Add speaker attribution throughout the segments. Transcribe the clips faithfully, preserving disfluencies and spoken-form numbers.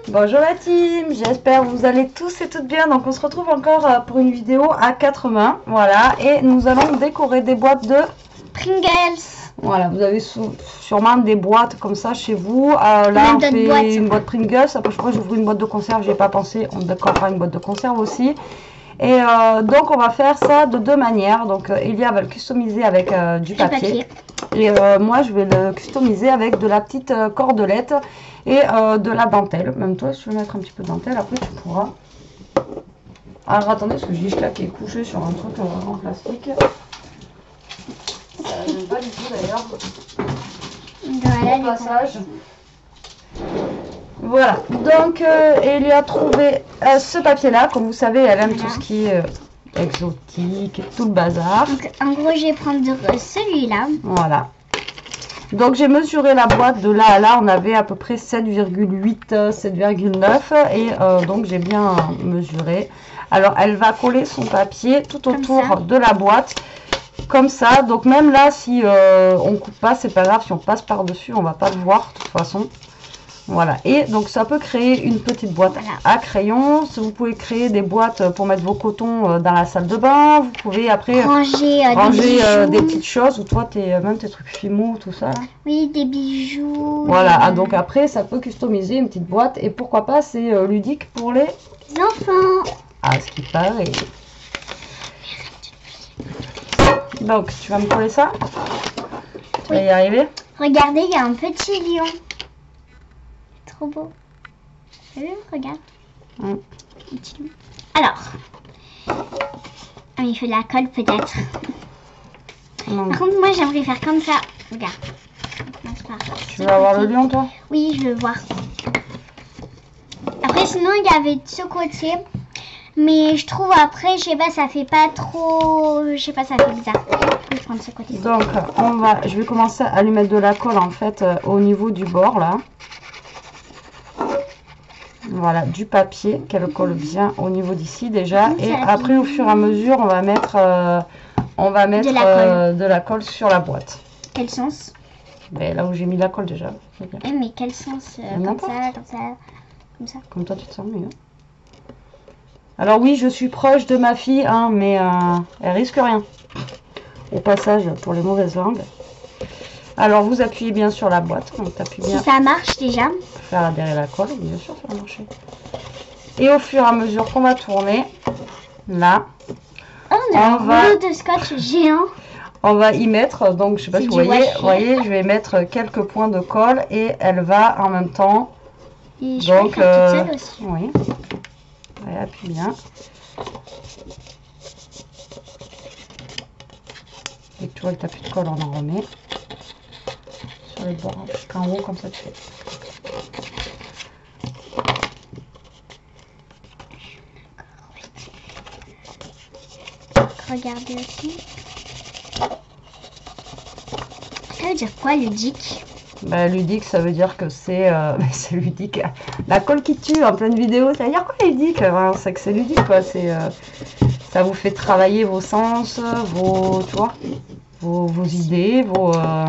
Speaker 1: Bonjour la team, j'espère que vous allez tous et toutes bien. Donc on se retrouve encore pour une vidéo à quatre mains, voilà, et nous allons décorer des boîtes de
Speaker 2: Pringles.
Speaker 1: Voilà, vous avez sûrement des boîtes comme ça chez vous. Euh, là on fait boîtes. Une boîte Pringles, après je crois que j'ouvre une boîte de conserve, j'ai pas pensé, on décorera une boîte de conserve aussi. Et euh, donc on va faire ça de deux manières. Donc euh, Elia va le customiser avec euh, du papier. papier. Et euh, moi je vais le customiser avec de la petite euh, cordelette et euh, de la dentelle. Même toi si tu veux mettre un petit peu de dentelle, après tu pourras. Alors attendez, parce que Gisela qui est couché sur un truc euh, en plastique. Euh, J'aime pas du tout d'ailleurs. Voilà, au passage. Voilà, donc euh, elle a trouvé euh, ce papier là, comme vous savez elle aime voilà. Tout ce qui est euh, exotique, tout le bazar.
Speaker 2: Donc en gros je vais prendre celui-là.
Speaker 1: Voilà. Donc j'ai mesuré la boîte de là à là, on avait à peu près sept virgule huit, sept virgule neuf et euh, donc j'ai bien mesuré. Alors elle va coller son papier tout comme autour ça. De la boîte, comme ça. Donc même là si euh, on coupe pas, c'est pas grave, si on passe par dessus on va pas le voir de toute façon. Voilà, et donc ça peut créer une petite boîte voilà. À crayon. Vous pouvez créer des boîtes pour mettre vos cotons dans la salle de bain. Vous pouvez après
Speaker 2: ranger, euh,
Speaker 1: ranger
Speaker 2: des,
Speaker 1: euh, des petites choses. Ou toi, t'es, même tes trucs Fimo, tout ça.
Speaker 2: Oui, des bijoux.
Speaker 1: Voilà,
Speaker 2: des...
Speaker 1: Ah, donc après, ça peut customiser une petite boîte. Et pourquoi pas, c'est euh, ludique pour les
Speaker 2: enfants.
Speaker 1: Ah, ce qui paraît. Donc, tu vas me coller ça? Tu
Speaker 2: oui.
Speaker 1: vas y arriver?
Speaker 2: Regardez, il y a un petit lion. Trop beau. T'as vu? Regarde. Mm. Alors. Ah, il faut de la colle peut-être. Mm. Par contre, moi j'aimerais faire comme ça. Regarde.
Speaker 1: Tu veux avoir le lion, toi?
Speaker 2: Oui, je veux voir. Après, sinon, il y avait de ce côté. Mais je trouve après, je sais pas, ça fait pas trop. Je sais pas, ça fait bizarre. Je vais prendre ce côté.
Speaker 1: Donc, on va. Je vais commencer à lui mettre de la colle en fait euh, au niveau du bord là. Voilà, du papier qu'elle colle bien au niveau d'ici déjà. Et après, au fur et à mesure, on va mettre, euh, on va mettre de la, euh, de la colle sur la boîte.
Speaker 2: Quel sens?
Speaker 1: Ben, là où j'ai mis la colle déjà.
Speaker 2: Eh, mais quel sens euh, comme ça, comme ça, comme ça.
Speaker 1: Comme toi, tu te sens mieux. Alors oui, je suis proche de ma fille, hein, mais euh, elle risque rien. Au passage, pour les mauvaises langues. Alors, vous appuyez bien sur la boîte. Donc, bien.
Speaker 2: Si ça marche déjà.
Speaker 1: Faire adhérer la colle, bien sûr, ça va marcher. Et au fur et à mesure qu'on va tourner, là,
Speaker 2: oh, on a un rouleau de scotch géant.
Speaker 1: On va y mettre, donc je sais pas si vous voyez, vous voyez, je vais mettre quelques points de colle et elle va en même temps.
Speaker 2: Et je donc, vais faire euh, toute seule aussi.
Speaker 1: Oui. Ouais, appuie bien. Et tu vois que tu n'as plus de colle, on en remet. Sur les bords, jusqu'en haut, comme ça tu fais.
Speaker 2: Regardez aussi. Ça veut dire quoi, ludique?
Speaker 1: Bah, ludique, ça veut dire que c'est euh, c'est ludique. La colle qui tue en pleine vidéo, ça veut dire quoi ludique? Enfin, c'est que c'est ludique, quoi. C'est euh, ça vous fait travailler vos sens, vos, tu vois, vos, vos idées, vos. Euh...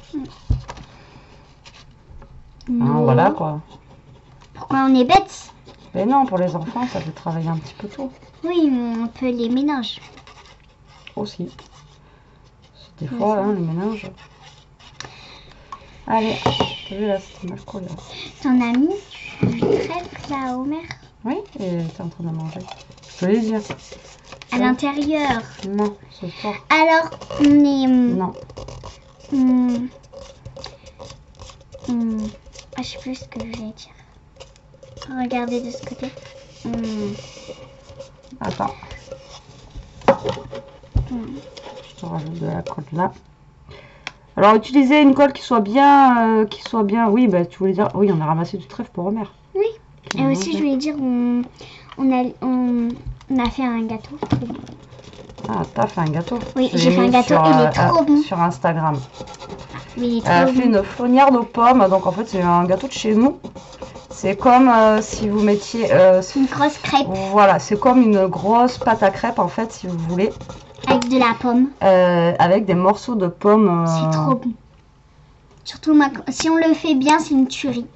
Speaker 1: Hein, voilà quoi.
Speaker 2: Pourquoi on est bête?
Speaker 1: Mais non, pour les enfants, ça fait travailler un petit peu tout.
Speaker 2: Oui, mais on peut les ménages.
Speaker 1: Aussi. Des fois, hein, les ménages. Allez, t'as vu là, c'était mal collé.
Speaker 2: Ton ami, tu traites là, Homer?
Speaker 1: Oui, et t'es en train de manger. Je te l'ai dit.
Speaker 2: À l'intérieur?
Speaker 1: Non, ce soir.
Speaker 2: Alors, on est...
Speaker 1: Non.
Speaker 2: Hum, hum, ah, je sais plus ce que je voulais dire. Regardez de ce côté. Hum.
Speaker 1: Attends. Hum. Je te rajoute de la colle là. Alors, utilisez une colle qui soit bien, euh, qui soit bien, oui, bah, tu voulais dire, oui, on a ramassé du trèfle pour Homer.
Speaker 2: Oui, et aussi, je voulais dire, on, on, a, on, on a fait un gâteau.
Speaker 1: Ah, t'as fait un gâteau?
Speaker 2: Oui, j'ai fait un gâteau, sur, il est trop euh, bon.
Speaker 1: Sur Instagram.
Speaker 2: Oui, il est trop
Speaker 1: Elle a
Speaker 2: bon.
Speaker 1: fait une fournière aux pommes, donc en fait, c'est un gâteau de chez nous. C'est comme euh, si vous mettiez... Euh,
Speaker 2: une grosse crêpe.
Speaker 1: Voilà, c'est comme une grosse pâte à crêpes, en fait, si vous voulez.
Speaker 2: Avec de la pomme.
Speaker 1: Euh, avec des morceaux de pommes. Euh...
Speaker 2: C'est trop bon. Surtout si on le fait bien, c'est une tuerie.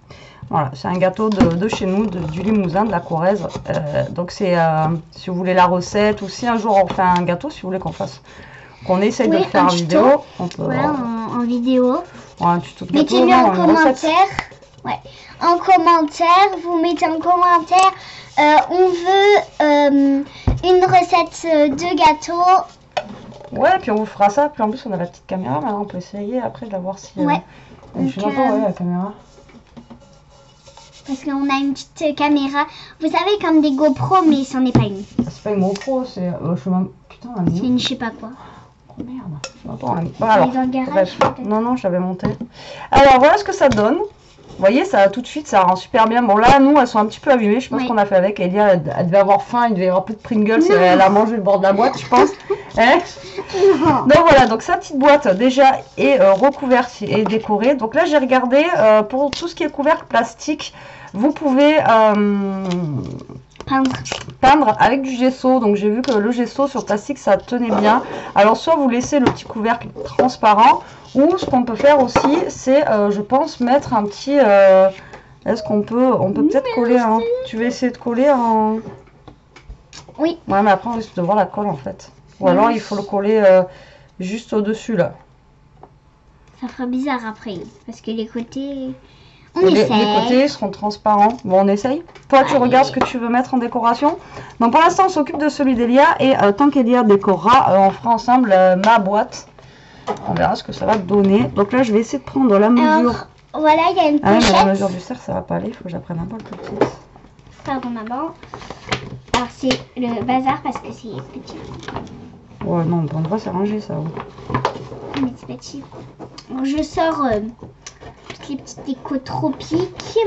Speaker 1: Voilà, c'est un gâteau de, de chez nous, de, du Limousin, de la Corrèze. Euh, donc c'est, euh, si vous voulez la recette, ou si un jour on fait un gâteau, si vous voulez qu'on fasse, qu'on essaye
Speaker 2: Oui,
Speaker 1: de le faire
Speaker 2: un
Speaker 1: en
Speaker 2: tuto.
Speaker 1: vidéo, on peut.
Speaker 2: Voilà, en, en vidéo.
Speaker 1: Ouais, un tuto de gâteau,
Speaker 2: Mettez-le
Speaker 1: non,
Speaker 2: en
Speaker 1: une recette.
Speaker 2: commentaire. Ouais. En commentaire, vous mettez en commentaire, euh, on veut euh, une recette de gâteau.
Speaker 1: Ouais, puis on vous fera ça. Puis en plus, on a la petite caméra. Maintenant, on peut essayer après de la voir si. euh,
Speaker 2: Ouais.
Speaker 1: Je
Speaker 2: Donc,
Speaker 1: suis d'accord,
Speaker 2: euh,
Speaker 1: ouais, la caméra.
Speaker 2: Parce qu'on a une petite caméra. Vous savez, comme des GoPro, mais c'en est pas une.
Speaker 1: C'est pas une GoPro, c'est. Euh, je sais même. Putain, la
Speaker 2: C'est une je sais pas quoi.
Speaker 1: Oh merde. Attends, elle- Bon, alors,
Speaker 2: dans le garage,
Speaker 1: bref.
Speaker 2: peut-être.
Speaker 1: Non, non, je l'avais monté. Alors, voilà ce que ça donne. Vous voyez, ça tout de suite, ça rend super bien. Bon, là, nous, elles sont un petit peu abîmées. Je pense
Speaker 2: Oui.
Speaker 1: qu'on a fait avec. Elia, elle, elle devait avoir faim. Il devait y avoir plus de Pringles. Elle, elle a mangé le bord de la boîte, je pense. Hein. Donc voilà, donc sa petite boîte déjà est euh, recouverte et décorée. Donc là, j'ai regardé euh, pour tout ce qui est couvercle plastique. Vous pouvez euh,
Speaker 2: Peindre.
Speaker 1: peindre avec du gesso. Donc j'ai vu que le gesso sur plastique, ça tenait bien. Alors soit vous laissez le petit couvercle transparent, ou ce qu'on peut faire aussi, c'est, euh, je pense, mettre un petit... euh, Est-ce qu'on peut... On peut peut-être coller un... Tu veux essayer de coller un...
Speaker 2: Oui.
Speaker 1: Ouais, mais après, on risque de voir la colle, en fait. Ou alors, il faut le coller euh, juste au-dessus, là.
Speaker 2: Ça fera bizarre après. Parce que les côtés... On
Speaker 1: Les,
Speaker 2: essaie.
Speaker 1: les côtés seront transparents. Bon, on essaye. Toi, tu
Speaker 2: Allez.
Speaker 1: regardes ce que tu veux mettre en décoration. Donc, pour l'instant, on s'occupe de celui d'Elia. Et euh, tant qu'Elia décorera, euh, on fera ensemble euh, ma boîte. On verra ce que ça va donner. Donc là, je vais essayer de prendre la mesure.
Speaker 2: Alors, voilà, il y a une
Speaker 1: Ah oui, mais la
Speaker 2: pochette.
Speaker 1: mesure du cercle, ça va pas aller. Il faut que j'apprenne un peu le petit.
Speaker 2: Pardon, maman. Alors, c'est le bazar parce que c'est petit.
Speaker 1: Ouais, non, on va s'arranger, ça. Ouais.
Speaker 2: Mais c'est petit. Donc, je sors euh, toutes les petites décos tropiques.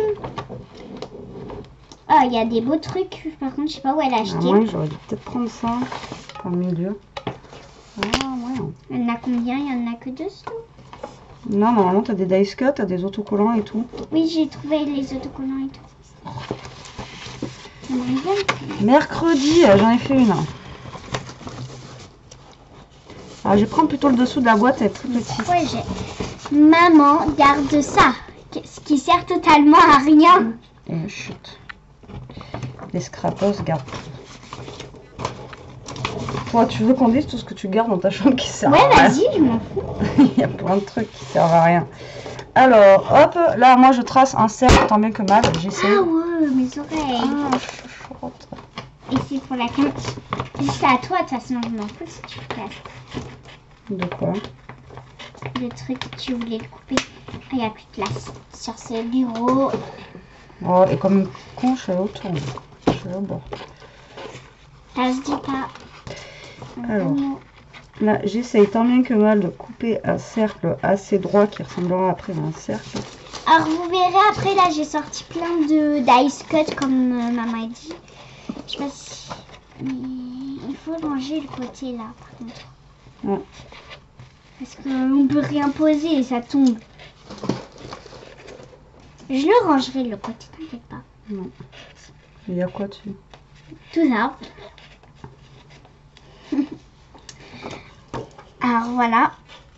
Speaker 2: Ah, il y a des beaux trucs. Par contre, je sais pas où elle a
Speaker 1: Ah,
Speaker 2: acheté.
Speaker 1: ouais, j'aurais dû peut-être prendre ça pour le milieu. Ah, ouais.
Speaker 2: Il y en a combien? Il y en a que deux.
Speaker 1: Non, normalement, t'as des dice cut, t'as des autocollants et tout.
Speaker 2: Oui, j'ai trouvé les autocollants et tout. Il y en a une bonne.
Speaker 1: Mercredi, euh, j'en ai fait une. Alors, je vais prendre plutôt le dessous de la boîte, elle est très petite.
Speaker 2: Ouais, j'ai. Maman, garde ça. Ce qui sert totalement à rien.
Speaker 1: Et chut. Les scrapos, garde tout. Toi, tu veux qu'on dise tout ce que tu gardes dans ta chambre qui sert
Speaker 2: Ouais,
Speaker 1: à rien?
Speaker 2: vas-y, je m'en fous.
Speaker 1: Il y a plein de trucs qui servent à rien. Alors, hop, là, moi, je trace un cercle, tant bien que mal, j'essaie.
Speaker 2: Ah ouais, mes oreilles.
Speaker 1: Ah, chouchoute.
Speaker 2: Et c'est pour la caméra. C'est à toi, de toute façon, je m'en fous si tu le casses.
Speaker 1: De quoi?
Speaker 2: Le truc que tu voulais le couper. Ah, il n'y a plus de place sur ce bureau.
Speaker 1: Oh, et comme une con, je suis autour. Je suis au bord.
Speaker 2: Ça se dit pas.
Speaker 1: Alors, là, j'essaye tant bien que mal de couper un cercle assez droit qui ressemblera après à un cercle.
Speaker 2: Alors, vous verrez après, là, j'ai sorti plein de d'ice cut, comme euh, maman a dit. Je sais pas si... Mais il faut ranger le côté, là, par contre.
Speaker 1: Ouais.
Speaker 2: Parce qu'on peut rien poser et ça tombe. Je le rangerai, le côté, t'inquiète pas.
Speaker 1: Non. Il y a quoi dessus?
Speaker 2: Tout ça. Alors voilà.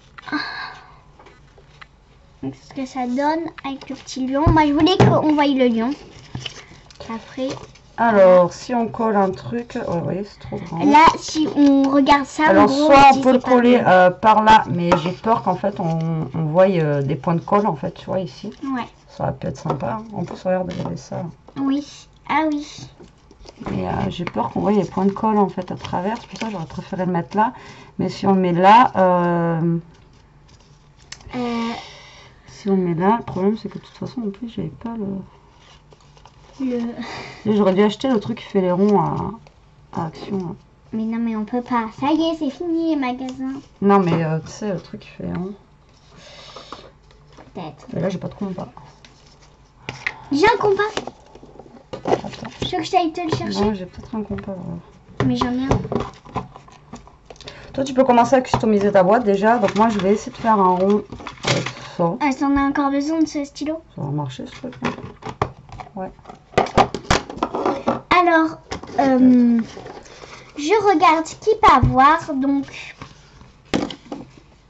Speaker 2: Donc, ce que ça donne avec le petit lion. Moi je voulais qu'on voie le lion. Après.
Speaker 1: Alors, si on colle un truc... Oh, vous voyez, c'est trop grand.
Speaker 2: Là, si on regarde ça, en
Speaker 1: Alors,
Speaker 2: gros,
Speaker 1: soit
Speaker 2: si
Speaker 1: on peut le
Speaker 2: c'est pas
Speaker 1: coller
Speaker 2: bon.
Speaker 1: euh, par là, mais j'ai peur qu'en fait, on, on voie euh, des points de colle, en fait, tu vois, ici.
Speaker 2: Ouais.
Speaker 1: Ça aurait pu être sympa. Hein. En plus, regarde, regardez ça.
Speaker 2: Oui. Ah oui.
Speaker 1: Et euh, j'ai peur qu'on voie les points de colle, en fait, à travers. C'est pour ça que j'aurais préféré le mettre là. Mais si on le met là... Euh...
Speaker 2: Euh,
Speaker 1: Si on le met là, le problème, c'est que de toute façon, en plus, j'avais pas le...
Speaker 2: le...
Speaker 1: J'aurais dû acheter le truc qui fait les ronds à, à Action. Là.
Speaker 2: Mais non, mais on peut pas. Ça y est, c'est fini les magasins.
Speaker 1: Non, mais euh, tu sais, le truc qui fait les ronds.
Speaker 2: Peut-être.
Speaker 1: Et là, j'ai pas de compas.
Speaker 2: J'ai un compas.
Speaker 1: Attends.
Speaker 2: Je veux que j'aille te le chercher.
Speaker 1: Non, j'ai peut-être un compas. Voilà.
Speaker 2: Mais j'en ai un.
Speaker 1: Toi, tu peux commencer à customiser ta boîte déjà. Donc, moi, je vais essayer de faire un rond avec ça.
Speaker 2: Ah, t'en as encore besoin de ce stylo?
Speaker 1: Ça va marcher, ce truc là. Ouais.
Speaker 2: Alors, euh, je regarde ce qu'il peut avoir, donc...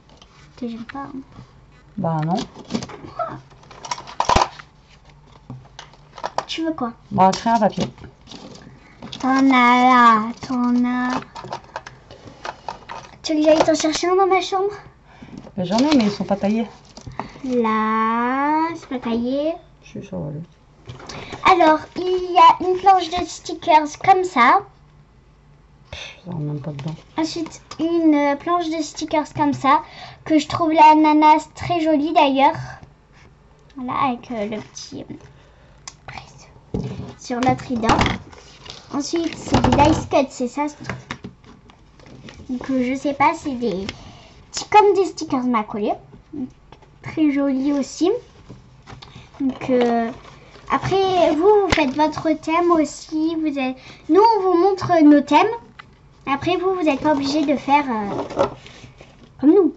Speaker 2: Que j'aime pas. Hein.
Speaker 1: Bah, non.
Speaker 2: tu veux quoi?
Speaker 1: Bon, un crayon à papier.
Speaker 2: T'en as là, t'en as. Tu veux que j'aille t'en chercher un dans ma chambre?
Speaker 1: Mais j'en ai, mais ils sont pas taillés.
Speaker 2: Là, c'est pas taillé.
Speaker 1: Je suis sur le.
Speaker 2: Alors, il y a une planche de stickers comme ça.
Speaker 1: Ça rentre même pas dedans.
Speaker 2: Ensuite, une euh, planche de stickers comme ça, que je trouve l'ananas très jolie d'ailleurs. Voilà, avec euh, le petit euh, sur la trident. Ensuite, c'est des dice cuts, c'est ça ce truc. Donc, euh, je sais pas, c'est des petits comme des stickers maculés. Très joli aussi. Donc, euh, après, vous, vous faites votre thème aussi. Vous êtes... Nous, on vous montre nos thèmes. Après, vous, vous n'êtes pas obligé de faire euh, comme nous.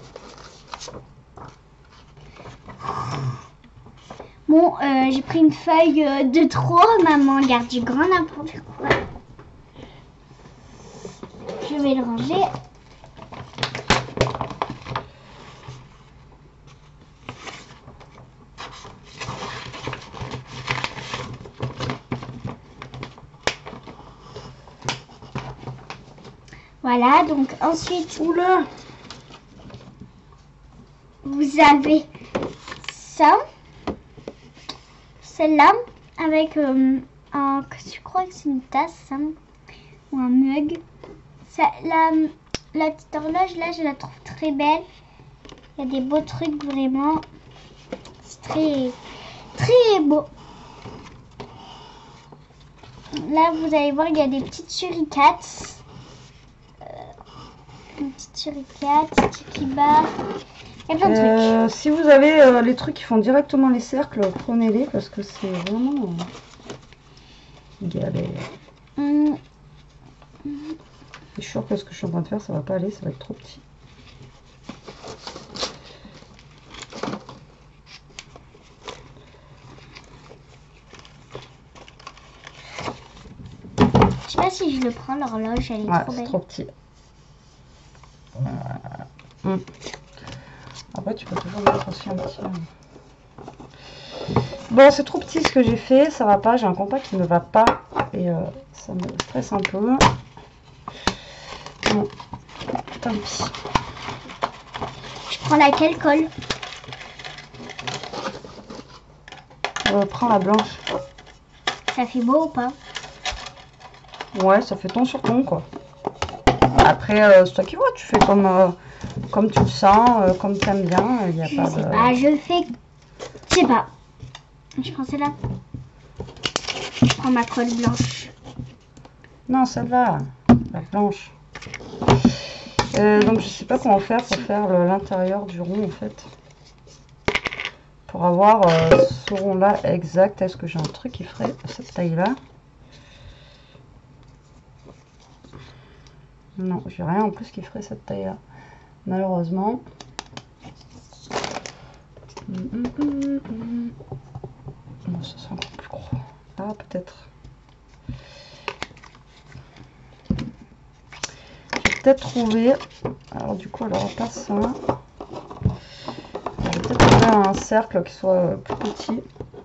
Speaker 2: Bon, euh, j'ai pris une feuille euh, de trop. Maman garde du grand n'importe quoi. Je vais le ranger. Voilà, donc ensuite, oula, vous avez ça, celle-là, avec euh, un, je crois que c'est une tasse, ça, ou un mug. Ça, la, la petite horloge, là, je la trouve très belle. Il y a des beaux trucs, vraiment. C'est très, très beau. Là, vous allez voir, il y a des petites suricates. Une petite suricate, sticky bar. Il y a plein de
Speaker 1: Euh,
Speaker 2: trucs.
Speaker 1: si vous avez euh, les trucs qui font directement les cercles, prenez-les parce que c'est vraiment euh, galère.
Speaker 2: Hum,
Speaker 1: Je suis sûre que ce que je suis en train de faire, ça va pas aller, ça va être trop petit.
Speaker 2: Je sais pas si je le prends, l'horloge, elle est
Speaker 1: Ouais,
Speaker 2: trop
Speaker 1: c'est
Speaker 2: belle.
Speaker 1: trop petit. Hum. Après, tu peux toujours mettre aussi un petit. Bon, c'est trop petit ce que j'ai fait, ça va pas. J'ai un compas qui ne va pas et euh, ça me stresse un peu. Bon, tant pis.
Speaker 2: Je prends laquelle colle?
Speaker 1: Euh, prends la blanche.
Speaker 2: Ça fait beau ou pas?
Speaker 1: Ouais, ça fait ton sur ton quoi. Après, euh, c'est toi qui vois, tu fais comme, euh, comme tu le sens, euh, comme tu aimes bien. Il y a
Speaker 2: Je
Speaker 1: pas
Speaker 2: sais
Speaker 1: de...
Speaker 2: pas, je fais. Je sais pas. Je prends celle-là. Je prends ma colle blanche.
Speaker 1: Non, celle-là, la blanche. Euh, donc, je sais pas comment faire pour faire l'intérieur du rond en fait. Pour avoir euh, ce rond-là exact. Est-ce que j'ai un truc qui ferait cette taille-là? Non, j'ai rien en plus qui ferait cette taille-là. Malheureusement. Bon, ça c'est encore plus gros. Ah, peut-être. J'ai peut-être trouvé. Alors, du coup, alors pas ça. J'ai peut-être trouvé un cercle qui soit plus petit.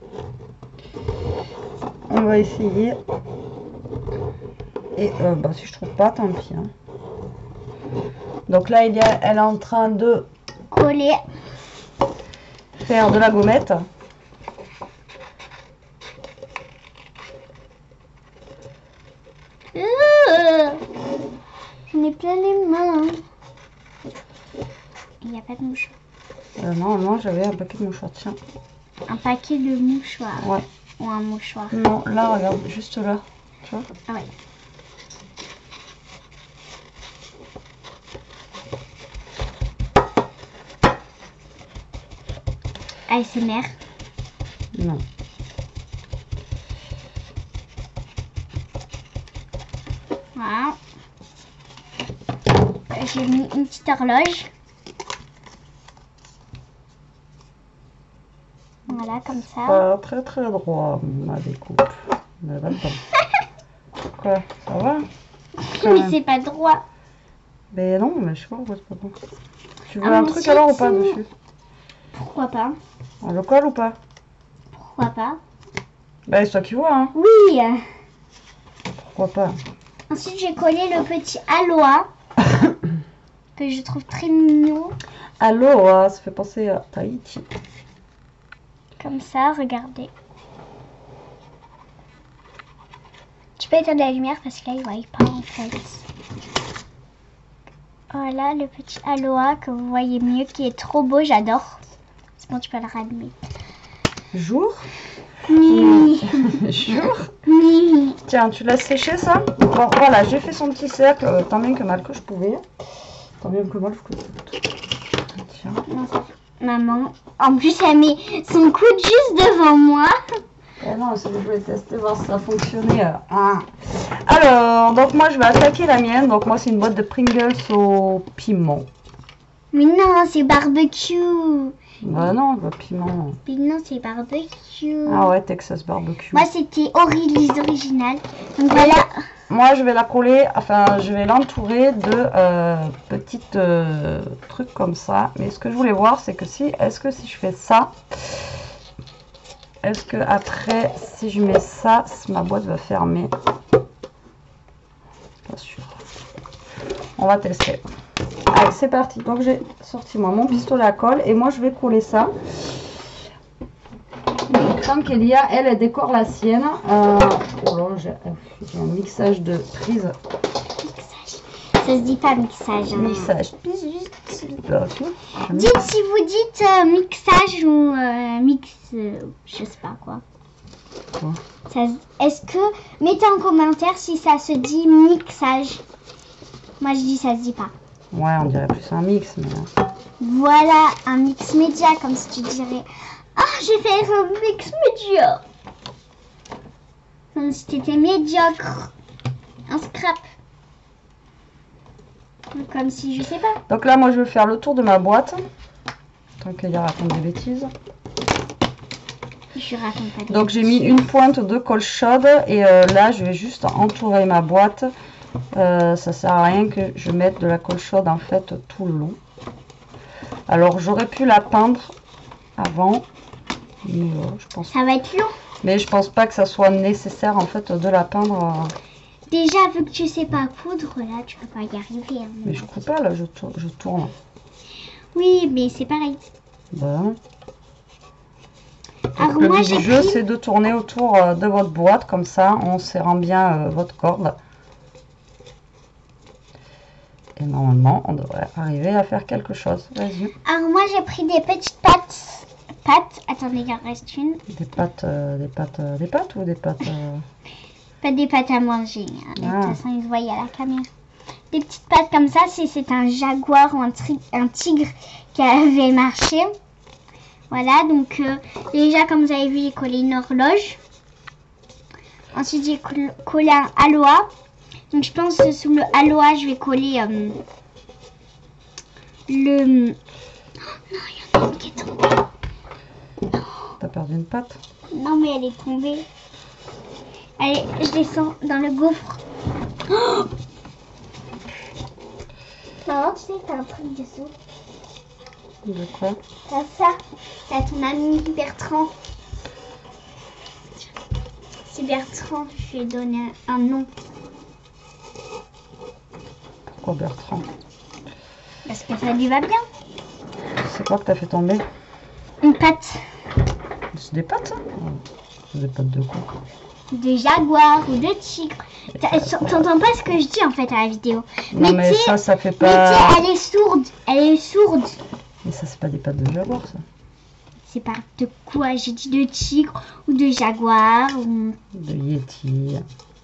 Speaker 1: On va essayer. Et euh, bah, si je trouve pas, tant pis. Hein. Donc là, il y a, elle est en train de
Speaker 2: Coller.
Speaker 1: faire de la gommette.
Speaker 2: Euh, J'en ai plein les mains. Il n'y a pas de mouchoir.
Speaker 1: Euh, normalement, j'avais un paquet de mouchoirs. Tiens.
Speaker 2: Un paquet de mouchoirs.
Speaker 1: Ouais.
Speaker 2: Ou un mouchoir.
Speaker 1: Non, là, regarde, juste là. Tu vois?
Speaker 2: Ah ouais. A S M R.
Speaker 1: Non.
Speaker 2: Voilà. J'ai mis une petite horloge. Voilà, comme ça.
Speaker 1: Pas très très droit, ma découpe. Mais là-dedans. Quoi? Ça va? Quand
Speaker 2: Mais
Speaker 1: même.
Speaker 2: c'est pas droit.
Speaker 1: Mais non, mais je sais pas pourquoi c'est pas bon. Tu veux
Speaker 2: Ah,
Speaker 1: un
Speaker 2: mais
Speaker 1: truc
Speaker 2: si,
Speaker 1: alors ou pas
Speaker 2: si.
Speaker 1: dessus?
Speaker 2: Pourquoi pas?
Speaker 1: On le colle ou pas?
Speaker 2: Pourquoi pas?
Speaker 1: Bah, c'est toi qui vois, hein.
Speaker 2: Oui.
Speaker 1: Pourquoi pas.
Speaker 2: Ensuite, j'ai collé le petit Aloha que je trouve très mignon.
Speaker 1: Aloha, ça fait penser à Tahiti.
Speaker 2: Comme ça, regardez. Tu peux éteindre la lumière parce que là, il ne voit pas en fait. Voilà le petit Aloha que vous voyez mieux, qui est trop beau, j'adore. C'est bon, tu peux le rallumer.
Speaker 1: Jour.
Speaker 2: Oui.
Speaker 1: Jour.
Speaker 2: Oui.
Speaker 1: Tiens, tu l'as séché ça? Bon, voilà, j'ai fait son petit cercle, euh, tant bien que mal que je pouvais. Tant bien que mal que je Tiens.
Speaker 2: Non, ça... Maman, en plus, elle met son coude juste devant moi.
Speaker 1: Eh non, je voulais tester, voir si ça fonctionnait. euh, hein. Alors, donc moi je vais attaquer la mienne. Donc moi c'est une boîte de Pringles au piment.
Speaker 2: Mais non, c'est barbecue.
Speaker 1: Bah non, le piment.
Speaker 2: Mais non, c'est barbecue.
Speaker 1: Ah ouais, Texas barbecue.
Speaker 2: Moi, c'était Aurélie original. Donc voilà.
Speaker 1: Moi je vais la coller, enfin je vais l'entourer de euh, petites euh, trucs comme ça. Mais ce que je voulais voir c'est que si, est-ce que si je fais ça, est-ce que après si je mets ça, ma boîte va fermer? Pas sûr. On va tester. Allez, c'est parti. Donc j'ai sorti moi mon pistolet à colle et moi je vais coller ça. Tant qu'Elia, elle, elle décore la sienne. Euh, oh là, j'ai un mixage de prise.
Speaker 2: Mixage. Ça se dit pas mixage. Hein.
Speaker 1: Mixage.
Speaker 2: Bah, okay. Dites si vous dites euh, mixage ou euh, mix, euh, je sais pas quoi.
Speaker 1: Quoi?
Speaker 2: Est-ce que mettez en commentaire si ça se dit mixage. Moi je dis ça se dit pas.
Speaker 1: Ouais, on dirait plus un mix. Mais...
Speaker 2: Voilà, un mix média comme si tu dirais. Ah, j'ai fait un mix média. Comme si t'étais médiocre. Un scrap. Comme si je sais pas.
Speaker 1: Donc là, moi je vais faire le tour de ma boîte. Tant qu'il y a raconte des bêtises.
Speaker 2: Je raconte pas.
Speaker 1: Donc j'ai mis une pointe de colle chaude et euh, là je vais juste entourer ma boîte. Euh, ça sert à rien que je mette de la colle chaude en fait tout le long. Alors j'aurais pu la peindre avant, mais euh, je pense.
Speaker 2: Ça va être long.
Speaker 1: Mais je pense pas que ça soit nécessaire en fait de la peindre. Euh...
Speaker 2: Déjà vu que tu sais pas coudre là, tu peux pas y arriver. Hein,
Speaker 1: mais je coupe pas là, je, tour je tourne.
Speaker 2: Oui, mais c'est pareil.
Speaker 1: Bon.
Speaker 2: Alors
Speaker 1: le
Speaker 2: moi
Speaker 1: but
Speaker 2: j'ai
Speaker 1: du jeu
Speaker 2: pris...
Speaker 1: c'est de tourner autour euh, de votre boîte comme ça en serrant bien euh, votre corde. Et normalement on devrait arriver à faire quelque chose. Vas-y.
Speaker 2: Alors moi j'ai pris des petites pâtes. Pâtes. Attendez, il en reste une.
Speaker 1: Des pâtes, euh, des pâtes, euh, des pâtes ou des pâtes euh...
Speaker 2: Pas des pâtes à manger. Hein. De
Speaker 1: Ah.
Speaker 2: toute façon ils se voient à la caméra. Des petites pâtes comme ça, c'est un jaguar ou un, un tigre qui avait marché. Voilà, donc euh, déjà comme vous avez vu, j'ai collé une horloge. Ensuite j'ai collé un Aloha. Donc je pense que sous le Aloha, je vais coller euh, le... Oh, non, il y en a une qui est tombée.
Speaker 1: T'as perdu une patte?
Speaker 2: Non, mais elle est tombée. Allez, je descends dans le gouffre. Oh, maman, tu sais que t'as un truc dessous.
Speaker 1: De quoi?
Speaker 2: T'as ça. T'as ton ami Bertrand. C'est Bertrand. Je lui ai donné un nom.
Speaker 1: Pourquoi Bertrand?
Speaker 2: Parce que ça lui va bien.
Speaker 1: C'est quoi que t'as fait tomber?
Speaker 2: Une patte.
Speaker 1: C'est des pattes ça? C'est des pattes de quoi?
Speaker 2: De jaguar ou de tigre. T'entends pas ce que je dis en fait à la vidéo.
Speaker 1: Non mais, mais ça, ça fait pas...
Speaker 2: Mais tu sais, elle est sourde. Elle est sourde.
Speaker 1: Mais ça, c'est pas des pattes de jaguar ça.
Speaker 2: C'est pas de quoi? J'ai dit de tigre ou de jaguar ou...
Speaker 1: De yeti.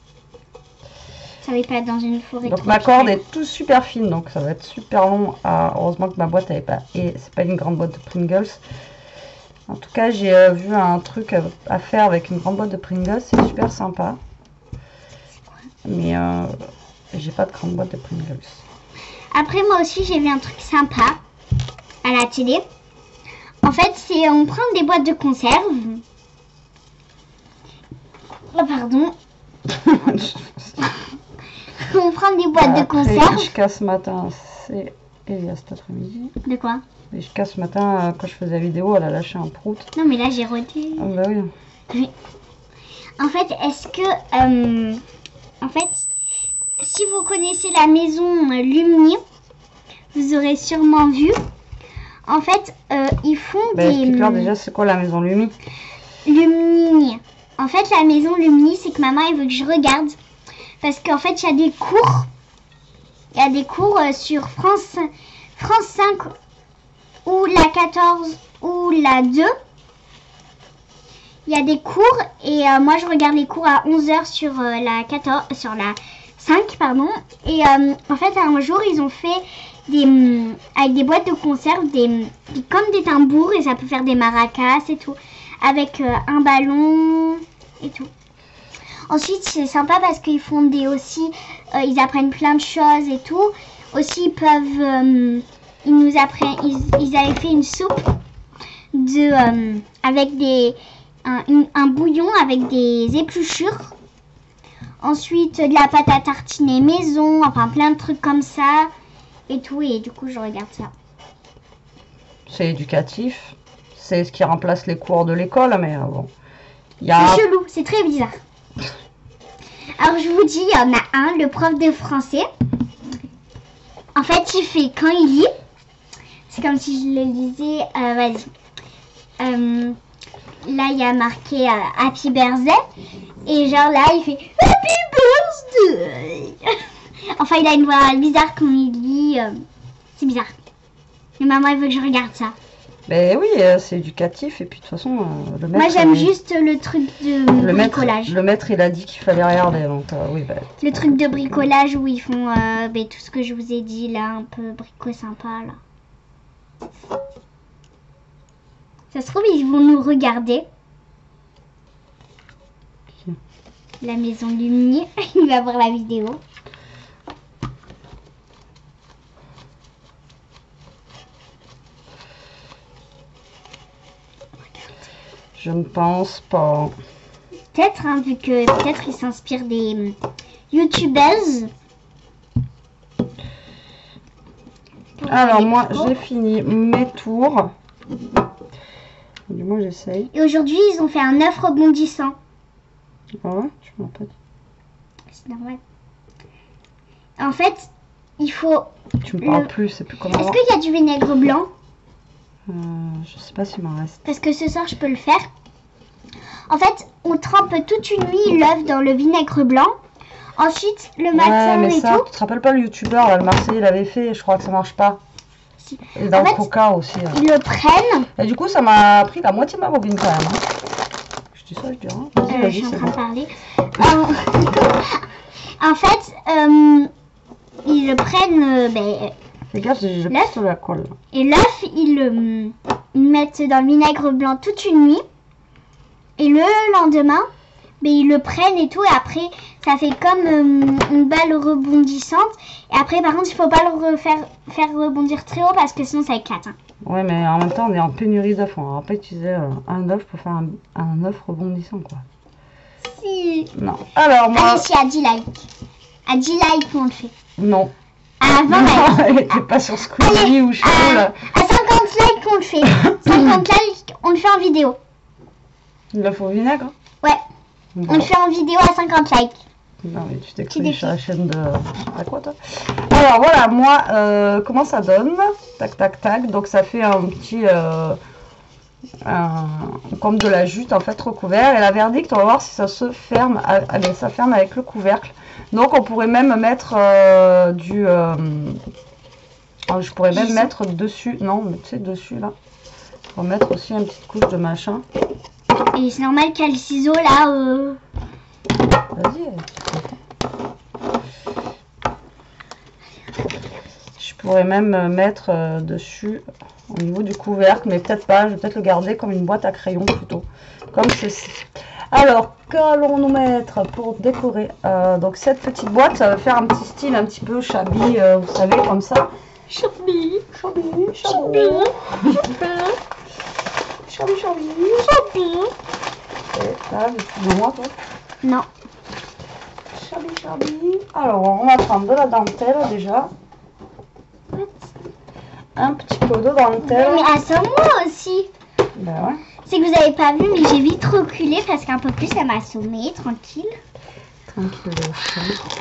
Speaker 2: Ça va pas dans une forêt.
Speaker 1: Donc ma corde est tout super fine, donc ça va être super long. À... Heureusement que ma boîte n'avait pas... Et c'est pas une grande boîte de Pringles. En tout cas, j'ai euh, vu un truc à, à faire avec une grande boîte de Pringles. C'est super sympa. Mais euh, j'ai pas de grande boîte de Pringles.
Speaker 2: Après, moi aussi, j'ai vu un truc sympa à la télé. En fait, c'est on prend des boîtes de conserve. Oh, pardon. On prend des boîtes
Speaker 1: Après,
Speaker 2: de conserve.
Speaker 1: Jusqu'à ce matin, c'est Elia cet après-midi.
Speaker 2: De quoi?
Speaker 1: Et jusqu'à ce matin, quand je faisais la vidéo, elle a lâché un prout.
Speaker 2: Non, mais là, j'ai roté.
Speaker 1: Ah bah oui.
Speaker 2: Oui. En fait, est-ce que... euh, en fait, si vous connaissez la maison Lumni, vous aurez sûrement vu. En fait, euh, ils font
Speaker 1: Ben,
Speaker 2: des...
Speaker 1: explique-leur déjà c'est quoi la maison Lumi.
Speaker 2: Lumni. En fait, la maison Lumni, c'est que maman, elle veut que je regarde. Parce qu'en fait, il y a des cours. Il y a des cours euh, sur France, France cinq ou la quatorze ou la deux. Il y a des cours et euh, moi, je regarde les cours à onze heures sur, euh, la quatorze, sur la cinq. Pardon. Et euh, en fait, un jour, ils ont fait des, avec des boîtes de conserve, des, des, comme des tambours et ça peut faire des maracas et tout. Avec euh, un ballon et tout. Ensuite, c'est sympa parce qu'ils font des aussi, euh, ils apprennent plein de choses et tout. Aussi, ils peuvent, euh, ils nous apprennent, ils, ils avaient fait une soupe de, euh, avec des, un, une, un bouillon avec des épluchures. Ensuite, de la pâte à tartiner maison, enfin plein de trucs comme ça et tout. Et du coup, je regarde ça.
Speaker 1: C'est éducatif. C'est ce qui remplace les cours de l'école, mais euh, bon. Il y a...
Speaker 2: C'est chelou, c'est très bizarre. Alors je vous dis, il y en a un, le prof de français. En fait, il fait quand il lit. C'est comme si je le lisais. Euh, Vas-y. Euh, là, il y a marqué euh, Happy Birthday. Et genre là, il fait Happy Birthday. Enfin, il a une voix bizarre quand il lit. Euh, c'est bizarre. Mais maman, elle veut que je regarde ça.
Speaker 1: Ben oui, euh, c'est éducatif et puis de toute façon, euh, le maître...
Speaker 2: Moi, j'aime
Speaker 1: il...
Speaker 2: juste le truc de
Speaker 1: le
Speaker 2: bricolage.
Speaker 1: Maître, le maître, il a dit qu'il fallait regarder, donc euh, oui, ben...
Speaker 2: Le truc de bricolage où ils font euh, ben, tout ce que je vous ai dit, là, un peu brico sympa, là. Ça se trouve, ils vont nous regarder. La maison Lumni, il va voir la vidéo.
Speaker 1: Je ne pense pas.
Speaker 2: Peut-être, hein, vu que peut-être ils s'inspirent des youtubeuses.
Speaker 1: Alors moi, j'ai fini mes tours. Du moins, j'essaye.
Speaker 2: Et aujourd'hui, ils ont fait un œuf rebondissant.
Speaker 1: Ah ouais, je m'en rappelle.
Speaker 2: C'est normal. En fait, il faut...
Speaker 1: Tu me parles
Speaker 2: le...
Speaker 1: plus, c'est plus comment...
Speaker 2: Est-ce qu'il y a du vinaigre blanc?
Speaker 1: euh, Je sais pas s'il m'en reste.
Speaker 2: Parce que ce soir, je peux le faire. En fait, on trempe toute une nuit l'œuf dans le vinaigre blanc. Ensuite, le matin
Speaker 1: ouais, mais
Speaker 2: et
Speaker 1: ça,
Speaker 2: tout.
Speaker 1: Tu te rappelles pas le youtubeur, là, le Marseillais, il l'avait fait, je crois que ça marche pas.
Speaker 2: Si.
Speaker 1: Et dans
Speaker 2: En
Speaker 1: le
Speaker 2: fait,
Speaker 1: coca aussi. Hein.
Speaker 2: Ils le prennent.
Speaker 1: Et du coup, ça m'a pris la moitié de ma bobine quand même. Hein. Je dis ça, je dis rien. Vas-y,
Speaker 2: Euh, je
Speaker 1: vas-y,
Speaker 2: suis en
Speaker 1: c'est
Speaker 2: train
Speaker 1: bon.
Speaker 2: de parler. Euh, en fait, euh, ils le prennent. Euh, ben,
Speaker 1: Fais gaffe, j'ai j'ai
Speaker 2: l'œuf.
Speaker 1: plus de la colle. Là.
Speaker 2: Et l'œuf, ils le ils le mettent dans le vinaigre blanc toute une nuit. Et le lendemain, ben, ils le prennent et tout. Et après, ça fait comme euh, une balle rebondissante. Et après, par contre, il faut pas le refaire, faire rebondir très haut parce que sinon ça éclate. Hein.
Speaker 1: Ouais, mais en même temps, on est en pénurie d'œufs. On va pas utiliser euh, un œuf pour faire un, un œuf rebondissant, quoi.
Speaker 2: Si.
Speaker 1: Non. Alors, moi...
Speaker 2: Allez, si, à dix likes. À dix likes, on le fait.
Speaker 1: Non.
Speaker 2: À vingt
Speaker 1: Non,
Speaker 2: likes.
Speaker 1: elle était pas sur Squeezie ou Chou,
Speaker 2: à,
Speaker 1: là.
Speaker 2: à cinquante likes, on le fait. cinquante likes, on le fait en vidéo.
Speaker 1: Il le faut au vinaigre.
Speaker 2: Ouais.
Speaker 1: Bon.
Speaker 2: On le fait en vidéo à cinquante likes.
Speaker 1: Non, mais tu t'es
Speaker 2: Petit
Speaker 1: cru
Speaker 2: défi.
Speaker 1: sur la chaîne de... À quoi, toi? Alors, voilà, moi, euh, comment ça donne? Tac, tac, tac. Donc, ça fait un petit... Euh, un, comme de la jute, en fait, recouvert. Et la verdict, on va voir si ça se ferme. À, allez, ça ferme avec le couvercle. Donc, on pourrait même mettre euh, du... Euh, je pourrais même mettre dessus... Non, mais tu sais, dessus, là. On va mettre aussi une petite couche de machin.
Speaker 2: Et c'est normal qu'il y a le ciseau là. Euh...
Speaker 1: Vas-y. Je pourrais même mettre euh, dessus au niveau du couvercle, mais peut-être pas. Je vais peut-être le garder comme une boîte à crayons plutôt, comme ceci. Alors, qu'allons-nous mettre pour décorer euh, donc cette petite boîte, ça va faire un petit style un petit peu shabby, euh, vous savez, comme ça.
Speaker 2: Shabby,
Speaker 1: Shabby,
Speaker 2: shabby,
Speaker 1: shabby, shabby, shabby.
Speaker 2: shabby.
Speaker 1: Et là, excusez-moi, toi.
Speaker 2: Non.
Speaker 1: Shabby, shabby. Alors, on va prendre de la dentelle déjà. Un petit peu de dentelle.
Speaker 2: Mais à ça moi aussi.
Speaker 1: Ben ouais.
Speaker 2: C'est que vous n'avez pas vu, mais j'ai vite reculé parce qu'un peu plus, ça m'a assommé, tranquille.
Speaker 1: Tranquille, le chien.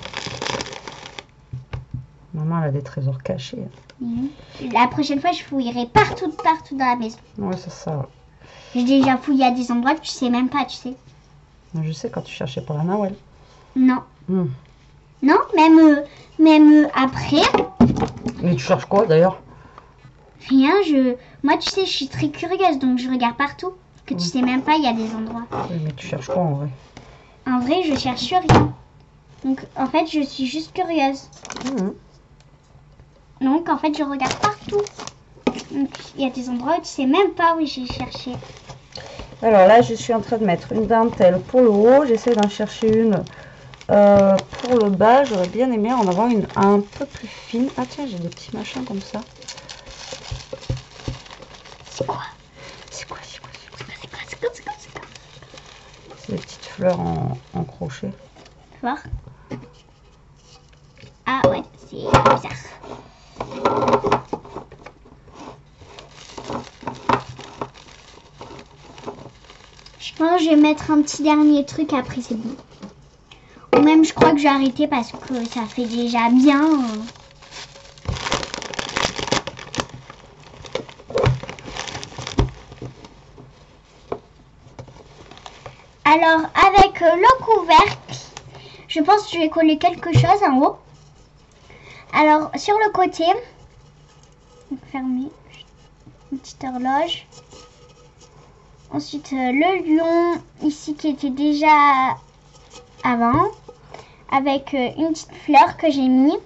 Speaker 1: Maman, elle a des trésors cachés.
Speaker 2: Mmh. La prochaine fois, je fouillerai partout, partout dans la maison.
Speaker 1: Ouais, c'est ça.
Speaker 2: J'ai déjà fouillé à des endroits que tu sais même pas, tu sais.
Speaker 1: Je sais quand tu cherchais pour la Nawel.
Speaker 2: Non.
Speaker 1: Mmh.
Speaker 2: Non, même, euh, même euh, après.
Speaker 1: Mais tu cherches quoi d'ailleurs?
Speaker 2: Rien, je... Moi, tu sais, je suis très curieuse, donc je regarde partout. Que tu
Speaker 1: Mmh.
Speaker 2: sais même pas, il y a des endroits.
Speaker 1: Oui, mais tu cherches quoi en vrai?
Speaker 2: En vrai, je cherche rien. Donc, en fait, je suis juste curieuse.
Speaker 1: Mmh.
Speaker 2: Donc, en fait, je regarde partout. Donc, il y a des endroits où tu sais même pas où j'ai cherché.
Speaker 1: Alors là, je suis en train de mettre une dentelle pour le haut. J'essaie d'en chercher une euh, pour le bas. J'aurais bien aimé en avoir une un peu plus fine. Ah tiens, j'ai des petits machins comme ça.
Speaker 2: C'est quoi?
Speaker 1: C'est quoi, c'est quoi, c'est quoi?
Speaker 2: C'est quoi, c'est quoi, c'est quoi, c'est quoi?
Speaker 1: C'est des petites fleurs en, en crochet.
Speaker 2: Faut voir. Ah ouais, c'est bizarre. Je pense que je vais mettre un petit dernier truc, après c'est bon. Ou même je crois que je vais arrêter parce que ça fait déjà bien. Alors avec le couvercle, je pense que je vais coller quelque chose en haut. Alors sur le côté, fermé, une petite horloge. Ensuite euh, le lion ici qui était déjà avant, avec euh, une petite fleur que j'ai mis.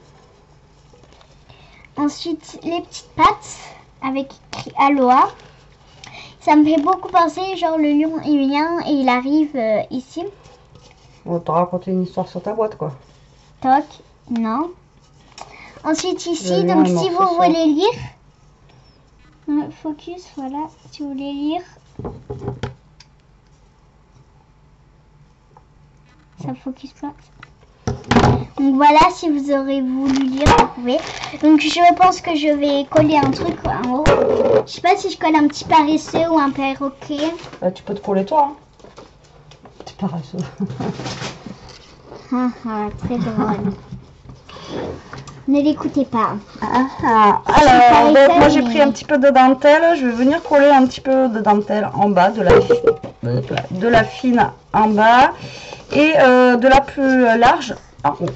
Speaker 2: Ensuite les petites pattes avec écrit Aloha. Ça me fait beaucoup penser, genre le lion il vient et il arrive euh, ici.
Speaker 1: On t'a raconté une histoire sur ta boîte quoi.
Speaker 2: Toc, non. Ensuite ici,
Speaker 1: Le lion
Speaker 2: donc
Speaker 1: est mort,
Speaker 2: si
Speaker 1: c'est
Speaker 2: vous
Speaker 1: ça.
Speaker 2: voulez lire, euh, focus, voilà, si vous voulez lire. Ça focus pas. Donc voilà, si vous aurez voulu lire, vous pouvez. Donc je pense que je vais coller un truc en haut. Je sais pas si je colle un petit paresseux ou un perroquet.
Speaker 1: Bah, tu peux te coller toi. Hein. C'est paresseux.
Speaker 2: Ah, ah, très drôle. Ne l'écoutez pas.
Speaker 1: Ah, ah. Alors, donc, moi j'ai pris un petit peu de dentelle. Je vais venir coller un petit peu de dentelle en bas, de la, de la fine en bas et euh, de la plus large en haut.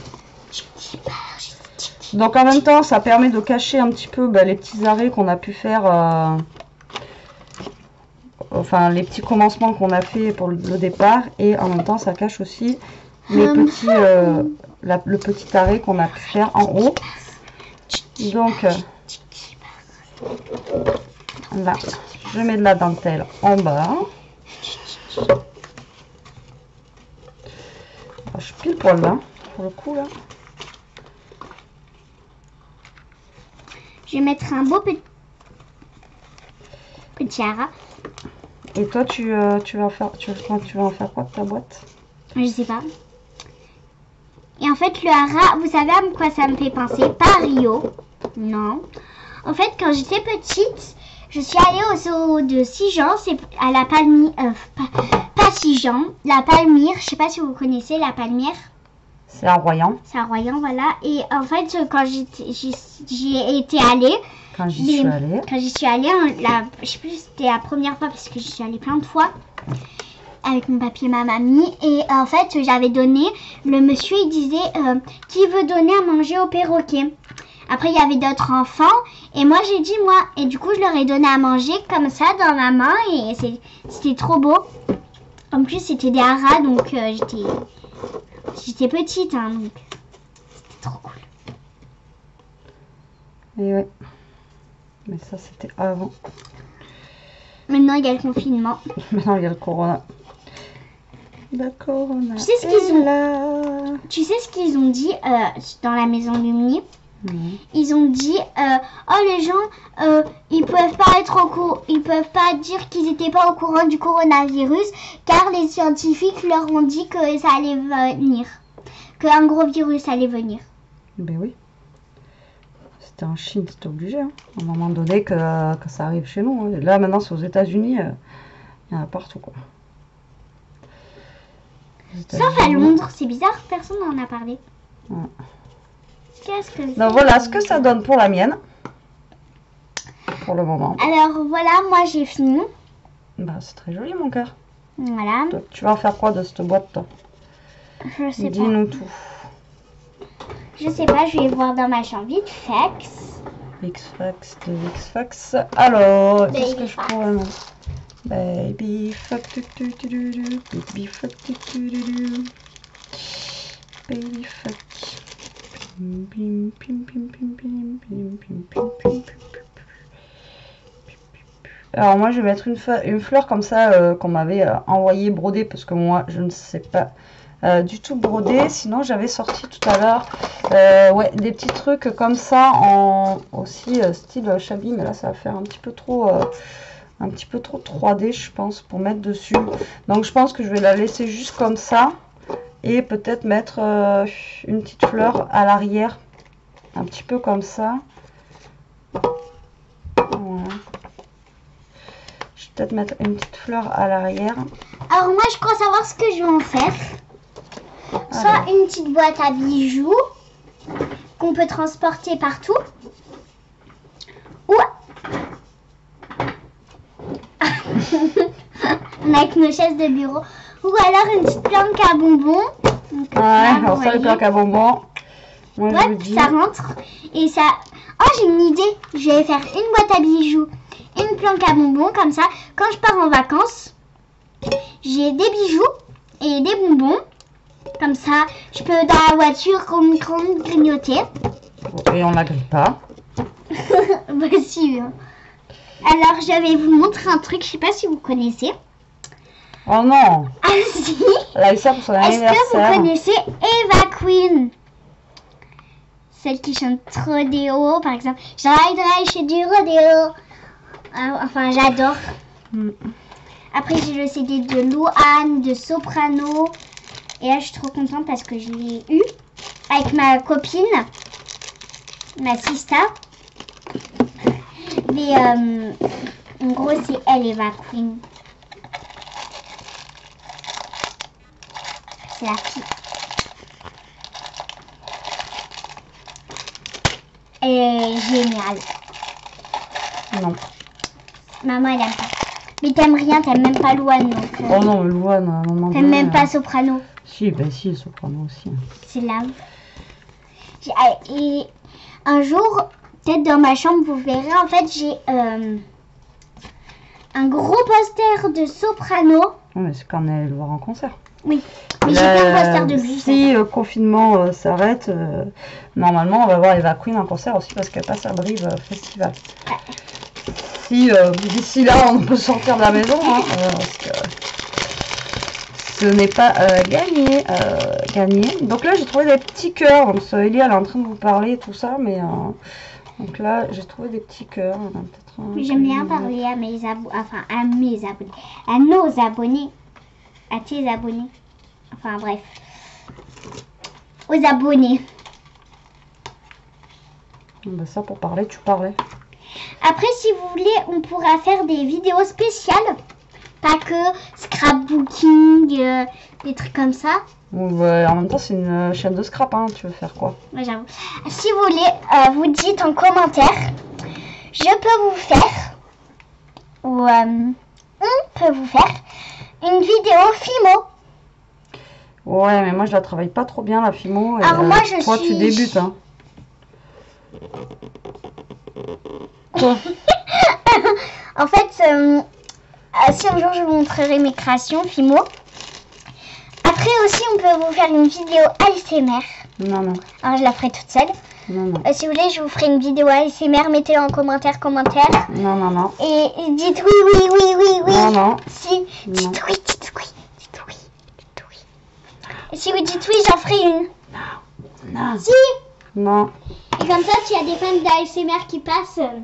Speaker 1: Donc en même temps, ça permet de cacher un petit peu bah, les petits arrêts qu'on a pu faire, euh, enfin les petits commencements qu'on a fait pour le, le départ, et en même temps, ça cache aussi les petits, euh, la, le petit arrêt qu'on a pu faire en haut. Donc euh, là, je mets de la dentelle en bas. Je suis pile poil là, pour le coup là.
Speaker 2: Je vais mettre un beau petit, petit hara.
Speaker 1: Et toi, tu, euh, tu, vas en faire, tu, tu vas en faire quoi de ta boîte?
Speaker 2: Je sais pas. Et en fait, le hara, vous savez à quoi ça me fait penser? Pas Rio. Non. En fait, quand j'étais petite, je suis allée au zoo de Sijan, c'est à la Palmyre. Euh, pas, pas Sijan, la Palmyre. Je sais pas si vous connaissez la Palmyre.
Speaker 1: C'est à Royan.
Speaker 2: C'est à Royan, voilà. Et en fait, quand j'y ai été allée,
Speaker 1: quand j'y suis allée,
Speaker 2: quand j'y suis allée, on, la, je sais plus si c'était la première fois parce que j'y suis allée plein de fois avec mon papier et ma mamie. Et en fait, j'avais donné, le monsieur il disait euh, qui veut donner à manger au perroquet. Après, il y avait d'autres enfants et moi j'ai dit moi. Et du coup, je leur ai donné à manger comme ça dans ma main et c'était trop beau. En plus, c'était des haras, donc euh, j'étais. J'étais petite, hein, donc c'était trop cool.
Speaker 1: Et ouais. Mais ça, c'était avant.
Speaker 2: Maintenant, il y a le confinement.
Speaker 1: Maintenant, il y a le corona. Le corona.
Speaker 2: Tu sais ce qu'ils ont
Speaker 1: là.
Speaker 2: Tu sais ce qu'ils ont dit euh, dans la maison Lumni?
Speaker 1: Mmh.
Speaker 2: Ils ont dit euh, oh les gens euh, ils peuvent pas être au courant, ils peuvent pas dire qu'ils étaient pas au courant du coronavirus car les scientifiques leur ont dit que ça allait venir, qu'un gros virus allait venir.
Speaker 1: Ben oui. C'était en Chine, c'était obligé. Hein. À un moment donné que, que ça arrive chez nous. Hein. Là maintenant c'est aux États-Unis. Euh, Il y en a partout, quoi.
Speaker 2: Sauf à Londres, c'est bizarre, personne n'en a parlé.
Speaker 1: Ouais.
Speaker 2: Qu'est-ce que c'est?
Speaker 1: Donc voilà ce que ça donne pour la mienne. Pour le moment.
Speaker 2: Alors voilà, moi j'ai fini.
Speaker 1: Bah, c'est très joli, mon cœur.
Speaker 2: Voilà.
Speaker 1: Toi, tu vas en faire quoi de cette boîte, toi?
Speaker 2: Je sais pas.
Speaker 1: Dis-nous tout.
Speaker 2: Je sais pas, je vais voir dans ma chambre vite. Fax.
Speaker 1: X-Fax de X-Fax. Alors, qu'est-ce que je
Speaker 2: Baby
Speaker 1: pourrais mettre? Baby fuck tu tu tu tu tu. Baby fuck tu tu tu tu. Baby fuck. Pim pim pim pim pim pim pim pim pim pim. Alors moi je vais mettre une, une fleur comme ça euh, qu'on m'avait euh, envoyé brodée parce que moi je ne sais pas euh, du tout broder. Sinon j'avais sorti tout à l'heure euh, ouais, des petits trucs comme ça en aussi euh, style shabby, mais là ça va faire un petit peu trop euh, un petit peu trop trois D je pense pour mettre dessus. Donc je pense que je vais la laisser juste comme ça et peut-être mettre euh, une petite fleur à l'arrière, un petit peu comme ça. Voilà. Peut-être mettre une petite fleur à l'arrière.
Speaker 2: Alors moi je crois savoir ce que je vais en faire. Soit
Speaker 1: Alors.
Speaker 2: une petite boîte à bijoux qu'on peut transporter partout. Ou avec nos chaises de bureau. Ou alors une petite planque à bonbons. Donc,
Speaker 1: Ouais,
Speaker 2: là, vous
Speaker 1: alors ça les
Speaker 2: voyez.
Speaker 1: plaques à bonbons. Moi je vous
Speaker 2: Ouais,
Speaker 1: dis.
Speaker 2: ça rentre. Et ça... Oh j'ai une idée. Je vais faire une boîte à bijoux. Une planque à bonbons, comme ça, quand je pars en vacances, j'ai des bijoux et des bonbons. Comme ça, je peux dans la voiture grande, grande grignoter.
Speaker 1: Et on la grille pas.
Speaker 2: Bah si. hein. Alors, je vais vous montrer un truc, je sais pas si vous connaissez.
Speaker 1: Oh non.
Speaker 2: Ah si.
Speaker 1: Elle a eu ça pour son
Speaker 2: Est-ce que vous
Speaker 1: anniversaire.
Speaker 2: connaissez Eva Queen? Celle qui chante Rodeo, par exemple. Je ride, ride, chez du rodeo. Enfin, j'adore.
Speaker 1: Mm.
Speaker 2: Après, j'ai le C D de Louane, de Soprano. Et là, je suis trop contente parce que je l'ai eu avec ma copine, ma sista. Mais euh, en gros, c'est elle, Eva Queen. C'est la fille. Elle est géniale.
Speaker 1: Non.
Speaker 2: Maman, elle aime pas. Mais t'aimes rien, t'aimes même pas Louane. Donc, euh,
Speaker 1: Oh non, mais Louane, à un moment
Speaker 2: t'aimes
Speaker 1: donné,
Speaker 2: même pas
Speaker 1: euh,
Speaker 2: Soprano.
Speaker 1: Si, ben si, le soprano aussi.
Speaker 2: C'est là. J'ai- ah, Et un jour, peut-être dans ma chambre, vous verrez, en fait, j'ai euh, un gros poster de Soprano.
Speaker 1: Non, mais c'est quand on est le voir en concert.
Speaker 2: Oui, mais j'ai
Speaker 1: Là,
Speaker 2: plein de posters de lui.
Speaker 1: Si le confinement euh, s'arrête, euh, normalement on va voir Eva Queen en concert aussi parce qu'elle passe à Brive euh, Festival. Si euh, d'ici là on peut sortir de la maison, hein, euh, parce que ce n'est pas euh, gagné, euh, gagné. Donc là j'ai trouvé des petits cœurs. Donc Soélie elle est en train de vous parler et tout ça, mais euh, donc là j'ai trouvé des petits cœurs. Il y en a peut-être un
Speaker 2: Mais j'aime
Speaker 1: que
Speaker 2: bien
Speaker 1: je-
Speaker 2: parler à mes abonnés, enfin à mes abonnés, à nos abonnés, à tes abonnés. Enfin bref, aux abonnés.
Speaker 1: Ben, ça pour parler, tu parlais.
Speaker 2: Après, si vous voulez, on pourra faire des vidéos spéciales. Pas que scrapbooking, euh, des trucs comme ça.
Speaker 1: Ou, euh, en même temps c'est une chaîne de scrap, hein. Tu veux faire quoi?
Speaker 2: Ouais, j'avoue. Si vous voulez, euh, vous dites en commentaire. Je peux vous faire, ou euh, on peut vous faire, une vidéo Fimo.
Speaker 1: Ouais, mais moi je la travaille pas trop bien la Fimo. Et,
Speaker 2: Alors, moi, je
Speaker 1: toi
Speaker 2: suis-
Speaker 1: tu débutes, hein. Quoi?
Speaker 2: En fait, euh, euh, si un jour je vous montrerai mes créations Fimo. Après aussi, on peut vous faire une vidéo A S M R.
Speaker 1: Non, non,
Speaker 2: Alors, je la ferai toute seule.
Speaker 1: non, non,
Speaker 2: Euh, si vous voulez, je vous ferai une vidéo A S M R. Mettez-le en commentaire, commentaire.
Speaker 1: non, non, non,
Speaker 2: Et dites oui, oui, oui, oui, oui.
Speaker 1: non, non,
Speaker 2: Si, dites
Speaker 1: non.
Speaker 2: oui, dites oui, dites oui, dites oui. Et si vous dites oui, j'en ferai une.
Speaker 1: non,
Speaker 2: Si.
Speaker 1: non.
Speaker 2: Et comme ça, s'il y a des fans d'A S M R qui passent. euh,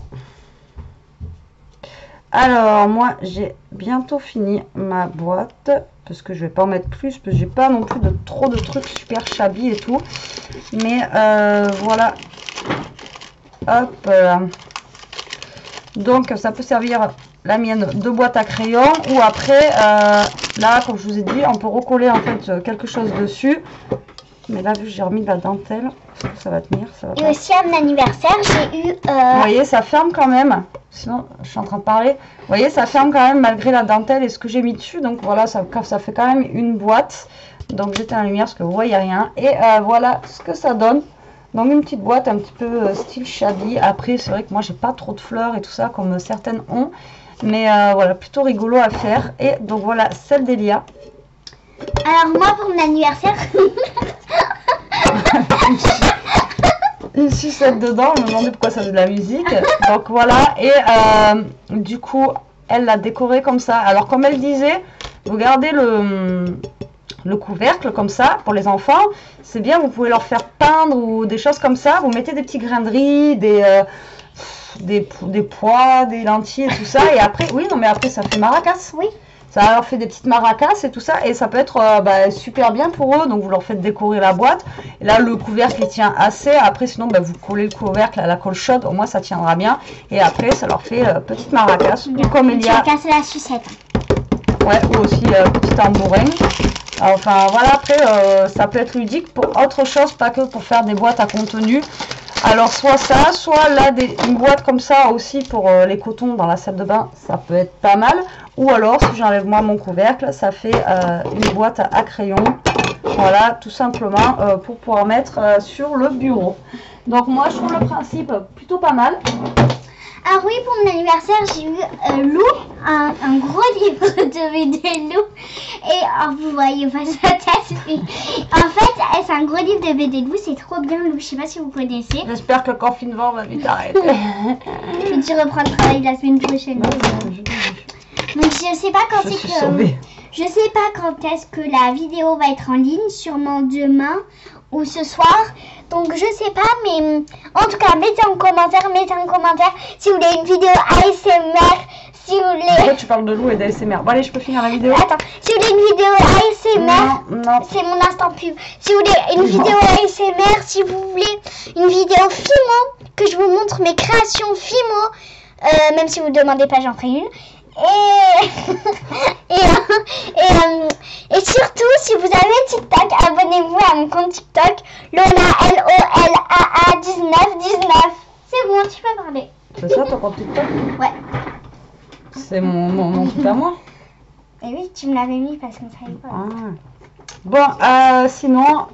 Speaker 1: Alors, moi j'ai bientôt fini ma boîte. Parce que je vais pas en mettre plus. Parce que j'ai pas non plus de trop de trucs super shabby et tout. Mais euh, voilà. Hop là. Donc ça peut servir la mienne, deux boîtes à crayons. Ou après, euh, là, comme je vous ai dit, on peut recoller en fait quelque chose dessus. Mais là, vu que j'ai remis de la dentelle, est-ce que ça va tenir, ça va
Speaker 2: Et
Speaker 1: pas.
Speaker 2: aussi à mon anniversaire, j'ai eu... Euh...
Speaker 1: Vous voyez, ça ferme quand même. Sinon, je suis en train de parler. Vous voyez, ça ferme quand même malgré la dentelle et ce que j'ai mis dessus. Donc voilà, ça, ça fait quand même une boîte. Donc j'éteins la lumière parce que vous voyez rien. Et euh, voilà ce que ça donne. Donc une petite boîte un petit peu euh, style shabby. Après, c'est vrai que moi, j'ai pas trop de fleurs et tout ça comme certaines ont. Mais euh, voilà, plutôt rigolo à faire. Et donc voilà, celle d'Elia.
Speaker 2: Alors moi, pour mon anniversaire...
Speaker 1: Une sucette dedans, je me demandais pourquoi ça faisait de la musique. Donc voilà, et euh, du coup, elle l'a décoré comme ça. Alors comme elle disait, vous gardez le, le couvercle comme ça pour les enfants. C'est bien, vous pouvez leur faire peindre ou des choses comme ça. Vous mettez des petits grains de riz, des, euh, des, des pois, des lentilles et tout ça. Et après, oui, non mais après ça fait maracas.
Speaker 2: Oui.
Speaker 1: Ça leur fait des petites maracas et tout ça. Et ça peut être euh, bah, super bien pour eux. Donc vous leur faites décorer la boîte. Et là, le couvercle, il tient assez. Après, sinon, bah, vous collez le couvercle à la colle chaude. Au moins, ça tiendra bien. Et après, ça leur fait euh, petite maracas. Ou comme il y a...
Speaker 2: Tu as cassé la sucette.
Speaker 1: Ouais, ou aussi euh, petit tambourin. Enfin, voilà. Après, euh, ça peut être ludique pour autre chose. Pas que pour faire des boîtes à contenu. Alors, soit ça, soit là, des, une boîte comme ça aussi pour euh, les cotons dans la salle de bain. Ça peut être pas mal. Ou alors, si j'enlève moi mon couvercle, ça fait euh, une boîte à, à crayon. Voilà, tout simplement euh, pour pouvoir mettre euh, sur le bureau. Donc moi, je trouve le principe plutôt pas mal.
Speaker 2: Ah oui, pour mon anniversaire, j'ai eu euh, Lou, un, un gros livre de V D Lou. Et oh, vous voyez pas sa tête, mais en fait, c'est un gros livre de V D Lou. C'est trop bien, Lou. Je sais pas si vous connaissez.
Speaker 1: J'espère que le confinement va vite arrêter.
Speaker 2: Je vais reprendre le travail la semaine prochaine. Donc je sais pas quand c'est que
Speaker 1: sauvée.
Speaker 2: je sais pas quand est-ce que la vidéo va être en ligne, sûrement demain ou ce soir. Donc je sais pas, mais en tout cas mettez en commentaire, mettez en commentaire si vous voulez une vidéo A S M R, si vous voulez.
Speaker 1: Pourquoi tu parles de Lou et d'A S M R? Bon allez, je peux finir la vidéo.
Speaker 2: Attends, si vous voulez une vidéo A S M R,
Speaker 1: non, non.
Speaker 2: c'est mon instant pub. Si vous voulez une vidéo A S M R, si vous voulez une vidéo Fimo, que je vous montre mes créations Fimo, euh, même si vous ne demandez pas, j'en ferai une. Et, et, et, euh, et surtout, si vous avez TikTok, abonnez-vous à mon compte TikTok, Lola, L O L A A dix-neuf dix-neuf. C'est bon, tu peux parler.
Speaker 1: C'est ça ton compte TikTok?
Speaker 2: Ouais.
Speaker 1: C'est mon, mon, mon truc à moi.
Speaker 2: Et oui, tu me l'avais mis parce qu'on savait pas.
Speaker 1: Ah. Bon, euh, sinon,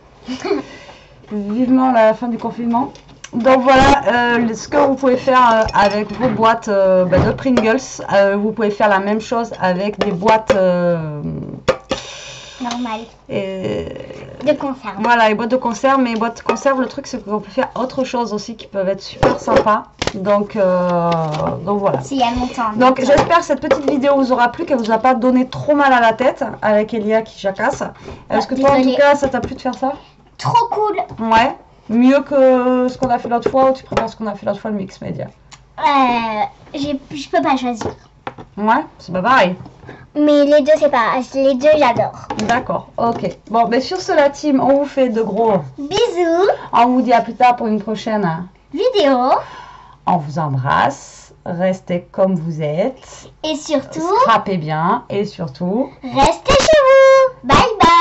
Speaker 1: vivement la fin du confinement. Donc voilà euh, ce que vous pouvez faire euh, avec vos boîtes euh, bah, de Pringles. Euh, vous pouvez faire la même chose avec des boîtes euh,
Speaker 2: Normal.
Speaker 1: et...
Speaker 2: De conserve.
Speaker 1: Voilà, les boîtes de conserve. Mais les boîtes de conserve, le truc c'est qu'on peut faire autre chose aussi qui peuvent être super sympas. Donc, euh, donc voilà.
Speaker 2: C'est il y a longtemps.
Speaker 1: Donc j'espère que cette petite vidéo vous aura plu, qu'elle vous a pas donné trop mal à la tête avec Elia qui jacasse. Est-ce que toi en
Speaker 2: désolée.
Speaker 1: tout cas ça t'a plu de faire ça?
Speaker 2: Trop cool.
Speaker 1: Ouais. Mieux que ce qu'on a fait l'autre fois ou tu préfères ce qu'on a fait l'autre fois le mix média?
Speaker 2: Euh, j'ai- je peux pas choisir.
Speaker 1: Ouais, c'est pas pareil.
Speaker 2: Mais les deux, c'est pas. Les deux, j'adore.
Speaker 1: D'accord, ok. Bon, ben sur ce la team, on vous fait de gros.
Speaker 2: Bisous.
Speaker 1: On vous dit à plus tard pour une prochaine.
Speaker 2: Vidéo.
Speaker 1: On vous embrasse. Restez comme vous êtes.
Speaker 2: Et surtout,
Speaker 1: Scrapez bien et surtout.
Speaker 2: restez chez vous. Bye bye.